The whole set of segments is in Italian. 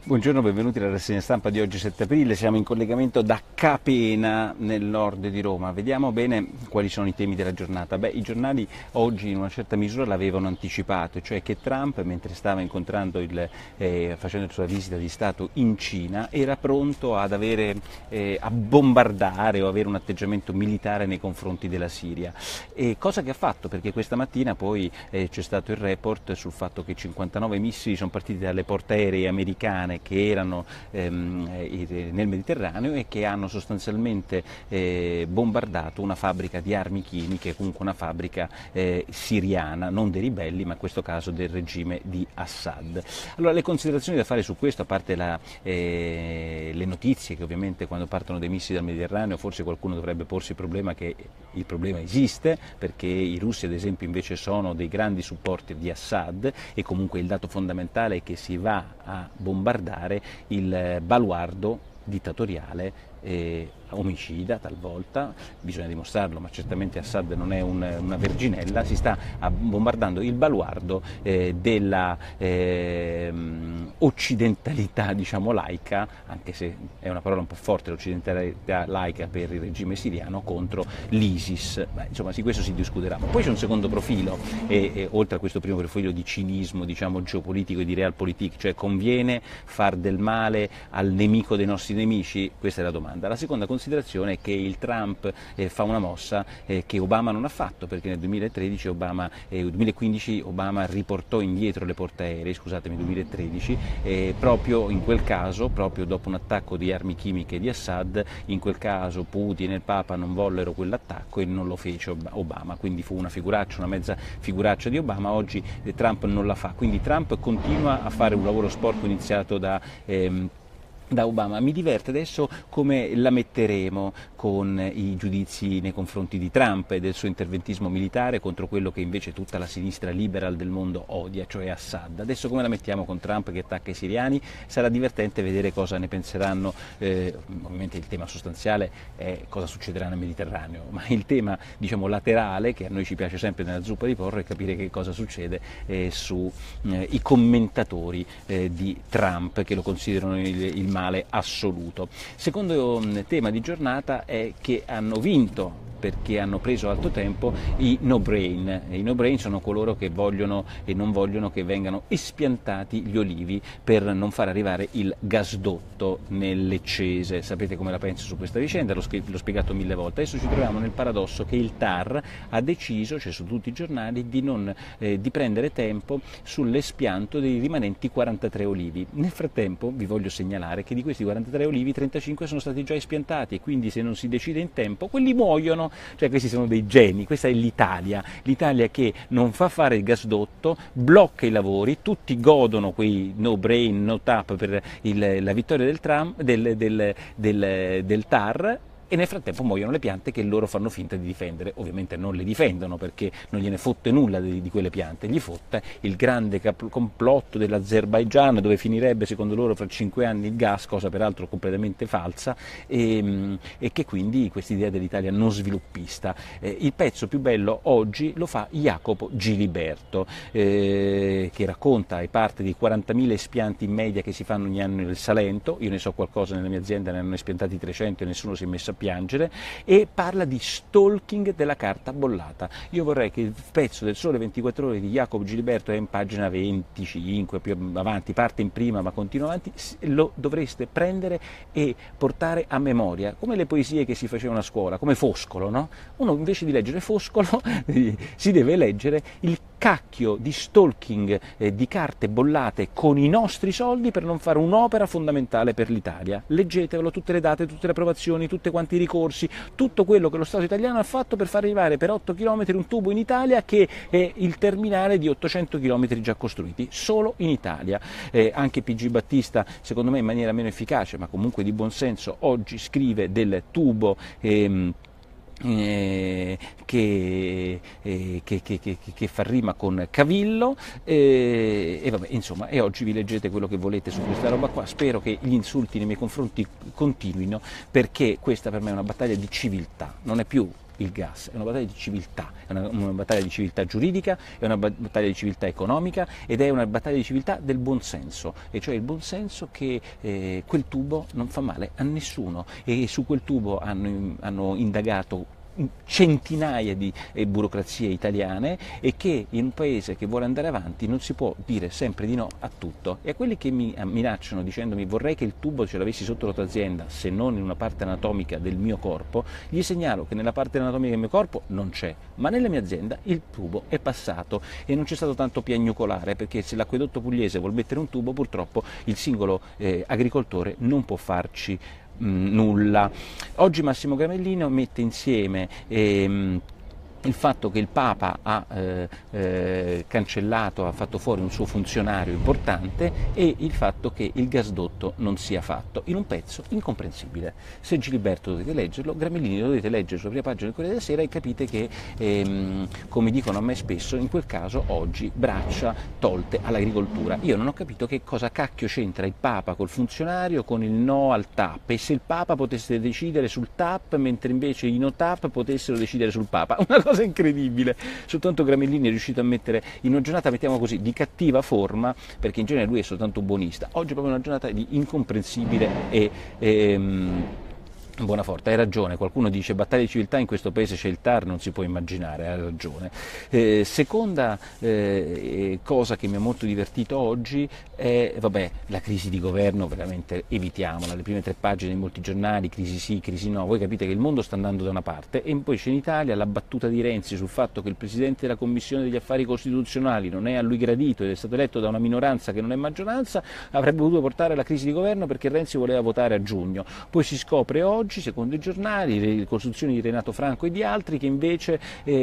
Buongiorno, benvenuti alla rassegna stampa di oggi 7 aprile, siamo in collegamento da Capena nel nord di Roma. Vediamo bene quali sono i temi della giornata. I giornali oggi in una certa misura l'avevano anticipato, cioè che Trump, mentre stava incontrando facendo la sua visita di Stato in Cina, era pronto ad a bombardare o avere un atteggiamento militare nei confronti della Siria. Cosa che ha fatto, perché questa mattina poi c'è stato il report sul fatto che 59 missili sono partiti dalle portaerei americane che erano nel Mediterraneo e che hanno sostanzialmente bombardato una fabbrica di armi chimiche, comunque una fabbrica siriana, non dei ribelli ma in questo caso del regime di Assad. Allora, le considerazioni da fare su questo, a parte le notizie che ovviamente quando partono dei missili dal Mediterraneo forse qualcuno dovrebbe porsi il problema che il problema esiste, perché i russi ad esempio invece sono dei grandi supporter di Assad e comunque il dato fondamentale è che si va a bombardare il baluardo dittatoriale omicida talvolta, bisogna dimostrarlo, ma certamente Assad non è una verginella, si sta bombardando il baluardo della occidentalità, diciamo laica, anche se è una parola un po' forte l'occidentalità laica per il regime siriano, contro l'ISIS. Insomma, di questo si discuterà. Ma poi c'è un secondo profilo, oltre a questo primo profilo di cinismo, diciamo, geopolitico e di realpolitik, cioè conviene far del male al nemico dei nostri nemici? Questa è la domanda. La seconda considerazione è che il Trump fa una mossa che Obama non ha fatto, perché nel 2015 Obama riportò indietro le portaerei, scusatemi, 2013, proprio in quel caso, proprio dopo un attacco di armi chimiche di Assad, in quel caso Putin e il Papa non vollero quell'attacco e non lo fece Obama, quindi fu una figuraccia, una mezza figuraccia di Obama. Oggi Trump non la fa, quindi Trump continua a fare un lavoro sporco iniziato da Obama. Mi diverte adesso come la metteremo con i giudizi nei confronti di Trump e del suo interventismo militare contro quello che invece tutta la sinistra liberal del mondo odia, cioè Assad. Adesso come la mettiamo con Trump che attacca i siriani? Sarà divertente vedere cosa ne penseranno. Ovviamente il tema sostanziale è cosa succederà nel Mediterraneo, ma il tema, diciamo, laterale, che a noi ci piace sempre nella zuppa di porro, è capire che cosa succede sui commentatori di Trump, che lo considerano il male assoluto. Secondo tema di giornata è che hanno vinto, perché hanno preso alto tempo, i no-brain. I no-brain sono coloro che vogliono e non vogliono che vengano espiantati gli olivi per non far arrivare il gasdotto nel Leccese. Sapete come la penso su questa vicenda, l'ho spiegato 1000 volte. Adesso ci troviamo nel paradosso che il TAR ha deciso, cioè su tutti i giornali, di prendere tempo sull'espianto dei rimanenti 43 olivi. Nel frattempo vi voglio segnalare che di questi 43 olivi 35 sono stati già espiantati e quindi se non si decide in tempo quelli muoiono. Cioè questi sono dei geni, questa è l'Italia che non fa fare il gasdotto, blocca i lavori, tutti godono quei no brain, no tap per la vittoria del TAR, e nel frattempo muoiono le piante che loro fanno finta di difendere. Ovviamente non le difendono perché non gliene fotte nulla di quelle piante, gli fotte il grande complotto dell'Azerbaigian, dove finirebbe secondo loro fra 5 anni il gas, cosa peraltro completamente falsa, e che quindi questa idea dell'Italia non sviluppista. Il pezzo più bello oggi lo fa Jacopo Giliberto, che racconta e parte di 40.000 espianti in media che si fanno ogni anno nel Salento. Io ne so qualcosa, nella mia azienda ne hanno espiantati 300 e nessuno si è messo a piangere, e parla di stalking della carta bollata. Io vorrei che il pezzo del Sole 24 Ore di Jacopo Giliberto, è in pagina 25, più avanti, parte in prima ma continua avanti, lo dovreste prendere e portare a memoria, come le poesie che si facevano a scuola, come Foscolo, no? Uno invece di leggere Foscolo si deve leggere il cacchio di stalking di carte bollate con i nostri soldi per non fare un'opera fondamentale per l'Italia. Leggetevelo, tutte le date, tutte le approvazioni, tutte quanti i ricorsi, tutto quello che lo Stato italiano ha fatto per far arrivare per 8 km un tubo in Italia che è il terminale di 800 km già costruiti, solo in Italia. Anche PG Battista, secondo me in maniera meno efficace ma comunque di buon senso, oggi scrive del tubo che fa rima con Cavillo, e vabbè, insomma, e oggi vi leggete quello che volete su questa roba qua. Spero che gli insulti nei miei confronti continuino, perché questa per me è una battaglia di civiltà, non è più il gas, è una battaglia di civiltà, è una battaglia di civiltà giuridica, è una battaglia di civiltà economica ed è una battaglia di civiltà del buonsenso, e cioè il buonsenso che quel tubo non fa male a nessuno, e su quel tubo hanno indagato centinaia di burocrazie italiane, e che in un paese che vuole andare avanti non si può dire sempre di no a tutto. E a quelli che mi minacciano dicendomi vorrei che il tubo ce l'avessi sotto la tua azienda, se non in una parte anatomica del mio corpo, gli segnalo che nella parte anatomica del mio corpo non c'è, ma nella mia azienda il tubo è passato e non c'è stato tanto piagnucolare, perché se l'acquedotto pugliese vuol mettere un tubo, purtroppo il singolo agricoltore non può farci nulla. Oggi Massimo Gramellino mette insieme il fatto che il Papa ha cancellato, ha fatto fuori un suo funzionario importante, e il fatto che il gasdotto non sia fatto, in un pezzo incomprensibile. Se Giliberto dovete leggerlo, Gramellini dovete leggere sulla prima pagina del Corriere della Sera, e capite che, come dicono a me spesso, in quel caso oggi braccia tolte all'agricoltura. Io non ho capito che cosa cacchio c'entra il Papa col funzionario con il no al TAP, e se il Papa potesse decidere sul TAP mentre invece i no TAP potessero decidere sul Papa. Una cosa incredibile. Soltanto Gramellini è riuscito a mettere in una giornata, mettiamo così, di cattiva forma, perché in genere lui è soltanto buonista. Oggi è proprio una giornata di incomprensibile buona forte. Hai ragione, qualcuno dice battaglia di civiltà, in questo paese c'è il TAR, non si può immaginare, hai ragione. Seconda cosa che mi ha molto divertito oggi è, la crisi di governo, veramente evitiamola, le prime 3 pagine di molti giornali, crisi sì, crisi no, voi capite che il mondo sta andando da una parte, e poi c'è in Italia la battuta di Renzi sul fatto che il Presidente della Commissione degli Affari Costituzionali non è a lui gradito ed è stato eletto da una minoranza che non è maggioranza, avrebbe potuto portare alla crisi di governo perché Renzi voleva votare a giugno. Poi si scopre oggi, secondo i giornali, le ricostruzioni di Renato Franco e di altri, che invece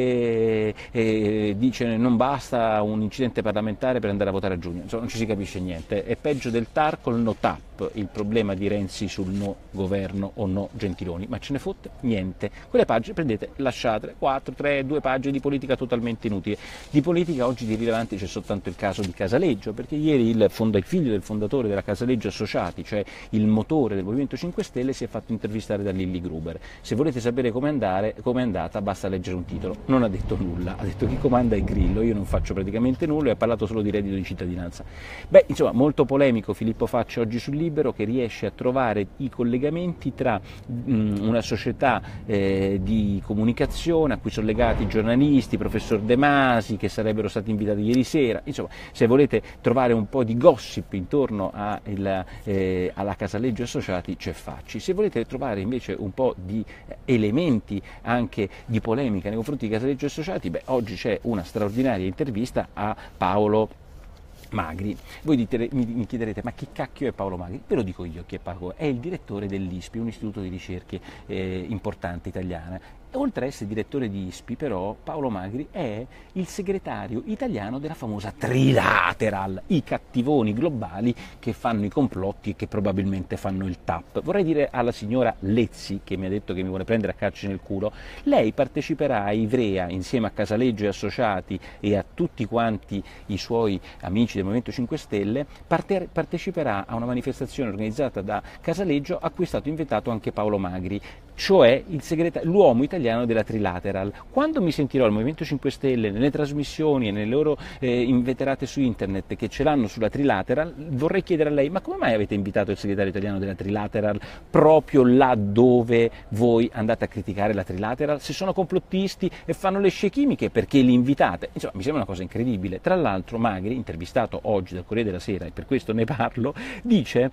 dice non basta un incidente parlamentare per andare a votare a giugno. Insomma, non ci si capisce niente, è peggio del TAR col no TAP il problema di Renzi sul no governo o no Gentiloni, ma ce ne fotte niente. Quelle pagine prendete, lasciatele, 2 pagine di politica totalmente inutile. Di politica oggi di rilevante c'è soltanto il caso di Casaleggio, perché ieri il figlio del fondatore della Casaleggio Associati, cioè il motore del Movimento 5 Stelle, si è fatto intervistare da Lilli Gruber. Se volete sapere come è andata, basta leggere un titolo. Non ha detto nulla, ha detto chi comanda è Grillo, io non faccio praticamente nulla, e ha parlato solo di reddito di cittadinanza. Insomma, molto polemico Filippo Facci oggi sul Libero, che riesce a trovare i collegamenti tra una società di comunicazione a cui sono legati giornalisti, professor De Masi, che sarebbero stati invitati ieri sera. Insomma, se volete trovare un po' di gossip intorno alla Casaleggio Associati, c'è Facci. Se volete trovare invece un po' di elementi anche di polemica nei confronti di Casaleggio Associati, oggi c'è una straordinaria intervista a Paolo Magri. Voi mi chiederete, ma chi cacchio è Paolo Magri? Ve lo dico io chi è Paolo. È il direttore dell'ISPI, un istituto di ricerche importante italiana. Oltre a essere direttore di ISPI, però, Paolo Magri è il segretario italiano della famosa Trilateral, i cattivoni globali che fanno i complotti e che probabilmente fanno il TAP. Vorrei dire alla signora Lezzi, che mi ha detto che mi vuole prendere a calci nel culo, lei parteciperà a Ivrea insieme a Casaleggio e Associati e a tutti quanti i suoi amici del Movimento 5 Stelle, parteciperà a una manifestazione organizzata da Casaleggio a cui è stato invitato anche Paolo Magri, cioè l'uomo italiano della Trilateral. Quando mi sentirò il Movimento 5 Stelle nelle trasmissioni e nelle loro inveterate su internet che ce l'hanno sulla Trilateral, vorrei chiedere a lei, ma come mai avete invitato il segretario italiano della Trilateral proprio là dove voi andate a criticare la Trilateral? Se sono complottisti e fanno le scie chimiche, perché li invitate? Insomma, mi sembra una cosa incredibile. Tra l'altro Magri, intervistato oggi dal Corriere della Sera, e per questo ne parlo, dice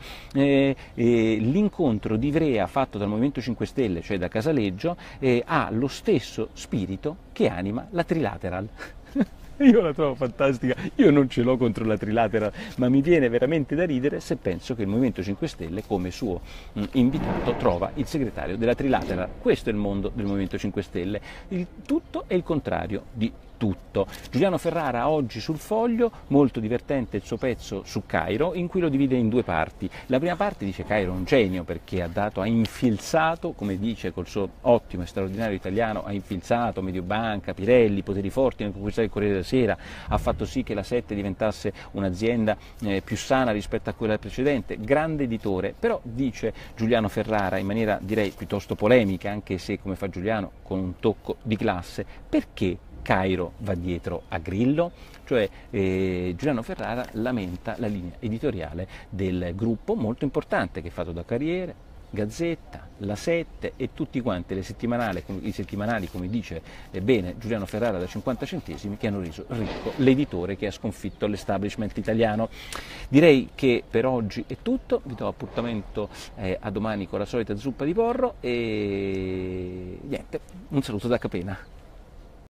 l'incontro di Ivrea fatto dal Movimento 5 Stelle, cioè da Casaleggio, ha lo stesso spirito che anima la Trilateral. Io la trovo fantastica, io non ce l'ho contro la Trilateral, ma mi viene veramente da ridere se penso che il Movimento 5 Stelle come suo invitato trova il segretario della Trilateral. Questo è il mondo del Movimento 5 Stelle, il tutto è il contrario di tutto. Giuliano Ferrara oggi sul Foglio, molto divertente il suo pezzo su Cairo, in cui lo divide in due parti. La prima parte dice Cairo è un genio perché ha infilzato, come dice col suo ottimo e straordinario italiano, ha infilzato Mediobanca, Pirelli, poteri forti nel conquistare il Corriere della Sera, ha fatto sì che la 7 diventasse un'azienda più sana rispetto a quella precedente, grande editore, però dice Giuliano Ferrara in maniera direi piuttosto polemica, anche se come fa Giuliano con un tocco di classe, perché Cairo va dietro a Grillo? Cioè Giuliano Ferrara lamenta la linea editoriale del gruppo molto importante che è fatto da Corriere, Gazzetta, La 7 e tutti quanti i settimanali, come dice bene Giuliano Ferrara da 50 centesimi, che hanno reso ricco l'editore che ha sconfitto l'establishment italiano. Direi che per oggi è tutto, vi do appuntamento a domani con la solita zuppa di porro e niente, un saluto da Capena.